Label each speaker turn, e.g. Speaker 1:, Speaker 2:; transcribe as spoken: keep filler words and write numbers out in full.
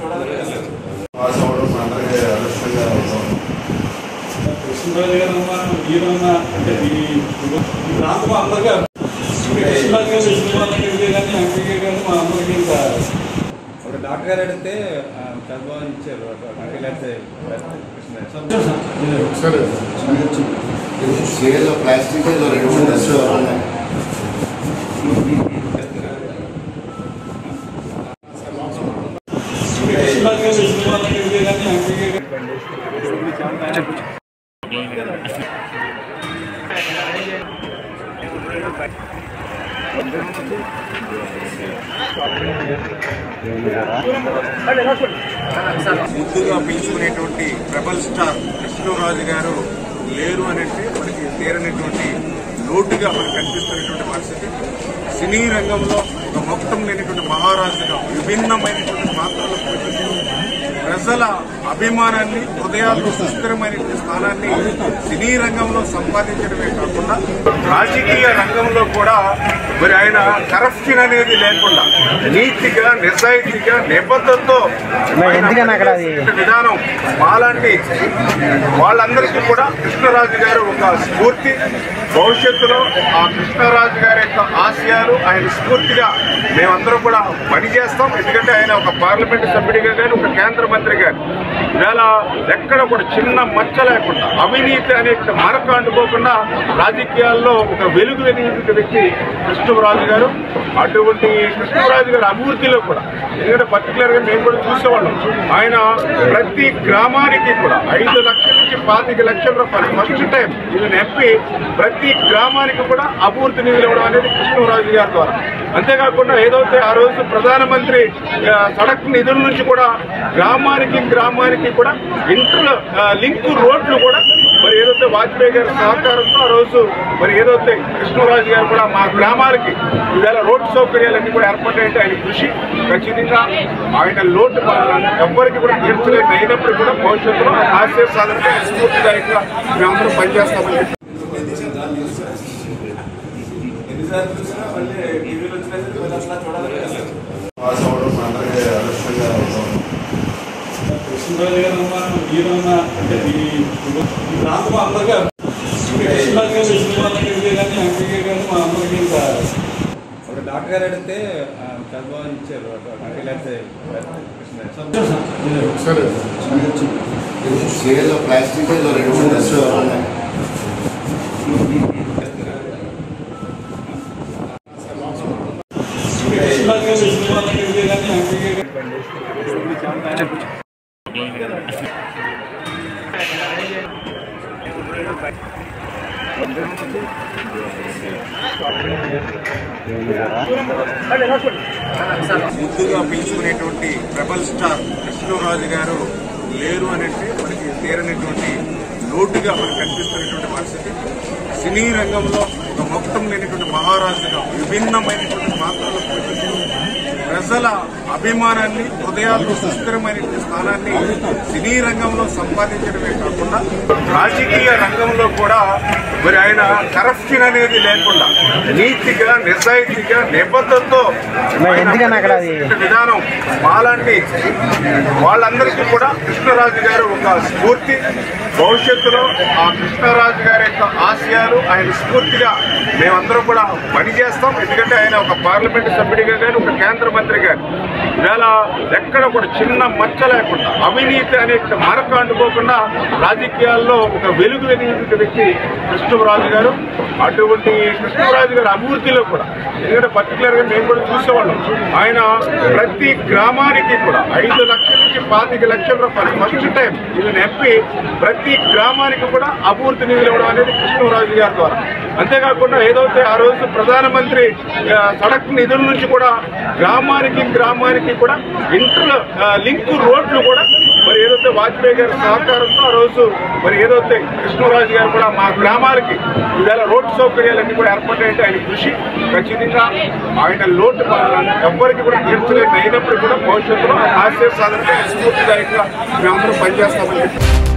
Speaker 1: Pass అవ్వడం అందరికీ అదృష్టంగా ఉంటాం.
Speaker 2: కృష్ణరాజు గారు ఈయన అంటే ఈ ప్రాంతం అందరికీ కృష్ణరాజు గారు విష్ణువర్ధన్ కానీ అంకికే కానీ మా అందరికీ ఇంకా
Speaker 3: ఒక డాక్టర్ గారు అడిగితే చదువు ఇచ్చారు.
Speaker 1: సేల్ ప్లాస్టిక్ రెండు మూడు దశలు ఉన్నాయి.
Speaker 2: కృష్ణరాజు గారు విష్ణువర్ధన్ కానీ అంకికే
Speaker 4: ముద్దుగా పిలుచుకునేటువంటి రెబల్ స్టార్ కృష్ణరాజు గారు లేరు అనంటే మనకి తీరనటువంటి లోటుగా మనకు కనిపిస్తున్నటువంటి పరిస్థితి. సినీ రంగంలో ఒక మొత్తం లేనటువంటి మహారాజుగా విభిన్నమైనటువంటి పాత్రలు పోషిస్తూ ప్రజల అభిమానాన్ని, హృదయాల్లో సుస్థిరమైనటువంటి స్థానాన్ని సినీ రంగంలో సంపాదించడమే కాకుండా రాజకీయ రంగంలో కూడా మరి ఆయన కరప్షన్ అనేది లేకుండా నీతిగా, నిజాయితీగా, నిబద్ధతతో విధానం మాలాంటి వాళ్ళందరికీ కూడా కృష్ణరాజు గారు ఒక స్ఫూర్తి. భవిష్యత్తులో ఆ కృష్ణరాజు గారి యొక్క ఆశయాలు ఆయన స్ఫూర్తిగా మేమందరం కూడా పనిచేస్తాం. ఎందుకంటే ఆయన ఒక పార్లమెంటు సభ్యుడిగా కానీ, ఒక కేంద్ర మంత్రి కానీ ఇవాళ ఎక్కడ కూడా చిన్న మచ్చ లేకుండా, అవినీతి అనే మరక అంటుకోకుండా రాజకీయాల్లో ఒక వెలుగు వెలిగిన వ్యక్తి కృష్ణరాజు గారు. అటువంటి కృష్ణరాజు గారి అభివృద్ధిలో కూడా, ఎందుకంటే పర్టికులర్గా మేము కూడా చూసేవాళ్ళం, ఆయన ప్రతి గ్రామానికి కూడా ఐదు లక్షల నుంచి పాతిక లక్షల రూపాయలు ఫస్ట్ టైం ఈయన ఎంపీ ప్రతి గ్రామానికి కూడా అభివృద్ధి నిధులు ఇవ్వడం అనేది కృష్ణరాజు గారి ద్వారా. అంతేకాకుండా ఏదైతే ఆ రోజు ప్రధానమంత్రి సడక్ నిధుల నుంచి కూడా గ్రామానికి గ్రామానికి కూడా ఇంటర్ లింక్ రోడ్లు కూడా మరి ఏదైతే వాజ్పేయి గారి సహకారంతో ఆ రోజు మరి ఏదైతే కృష్ణరాజు గారు కూడా మా గ్రామాలకి ఇవాళ రోడ్డు సౌకర్యాలన్నీ కూడా ఏర్పడ్డాయంటే ఆయన కృషి. ఖచ్చితంగా ఆయన లోటు ఎవ్వరికి కూడా తీర్చలేదు అయినప్పుడు కూడా భవిష్యత్తులో ఆశయ సాధనగా స్ఫూర్తిదాయకంగా మేమందరం పనిచేస్తామని చెప్పి
Speaker 1: ఎన్నిసార్లు చూసినా మళ్ళీ టీవీలో వచ్చినా సరే మళ్ళీ అసలు చూడాలి. పాస్ అవ్వడం అందరికీ అదృష్టంగా ఉంటాం.
Speaker 2: కృష్ణరాజు గారు ఈయన అంటే ఈ ప్రాంతం అందరికీ కృష్ణరాజు గారు విష్ణువర్ధన్ కానీ అంకికే కానీ మా అందరికీ ఇంకా
Speaker 3: ఒక డాక్టర్ గారు అడిగితే చదువు ఇచ్చారు.
Speaker 1: సేల్ ప్లాస్టిక్ రెండు మూడు దశలు ఉన్నాయి.
Speaker 2: కృష్ణరాజు గారు విష్ణువర్ధన్ కానీ అంకికే
Speaker 4: ముద్దుగా పిలుచుకునేటువంటి రెబల్ స్టార్ కృష్ణరాజు గారు లేరు అనంటే మనకి తీరనటువంటి లోటుగా మనకు కనిపిస్తున్నటువంటి పరిస్థితి. సినీ రంగంలో ఒక మొత్తం లేనటువంటి మహారాజుగా విభిన్నమైనటువంటి పాత్రలు పోషిస్తూ ప్రజల అభిమానాన్ని, హృదయాల్లో సుస్థిరమైనటువంటి స్థానాన్ని సినీ రంగంలో సంపాదించడమే కాకుండా రాజకీయ రంగంలో కూడా మరి ఆయన కరప్షన్ అనేది లేకుండా నీతిగా, నిజాయితీగా, నిబద్ధతతో విధానం మాలాంటి వాళ్ళందరికీ కూడా కృష్ణరాజు గారు ఒక స్ఫూర్తి. భవిష్యత్తులో ఆ కృష్ణరాజు గారి యొక్క ఆశయాలు ఆయన స్ఫూర్తిగా మేమందరం కూడా పనిచేస్తాం. ఎందుకంటే ఆయన ఒక పార్లమెంటు సభ్యుడిగా కానీ, ఒక కేంద్ర మంత్రి కానీ ఇవాళ ఎక్కడ కూడా చిన్న మచ్చ లేకుండా, అవినీతి అనే మరక అంటుకోకుండా రాజకీయాల్లో ఒక వెలుగు వెలిగిన వ్యక్తి కృష్ణరాజు గారు. అటువంటి కృష్ణరాజు గారి అభివృద్ధిలో కూడా, ఎందుకంటే పర్టికులర్గా మేము కూడా చూసేవాళ్ళం, ఆయన ప్రతి గ్రామానికి కూడా ఐదు లక్షల నుంచి పాతిక లక్షల రూపాయలు ఫస్ట్ టైం ఈయన ఎంపీ ప్రతి గ్రామానికి కూడా అభివృద్ధి నిధులు ఇవ్వడం అనేది కృష్ణరాజు గారి ద్వారా. అంతేకాకుండా ఏదైతే ఆ రోజు ప్రధానమంత్రి సడక్ నిధుల నుంచి కూడా గ్రామానికి గ్రామానికి కూడా ఇంటర్ లింక్ రోడ్లు కూడా మరి ఏదైతే వాజ్పేయి గారి సహకారంతో ఆ రోజు మరి ఏదైతే కృష్ణరాజు గారు కూడా మా గ్రామాలకి ఇవాళ రోడ్డు సౌకర్యాలన్నీ కూడా ఏర్పడ్డాయంటే ఆయన కృషి. ఖచ్చితంగా ఆయన లోటు ఎవ్వరికి కూడా తీర్చలేదు అయినప్పుడు కూడా భవిష్యత్తులో ఆశయ సాధనగా స్ఫూర్తిదాయకంగా మేమందరం పనిచేస్తామని చెప్పి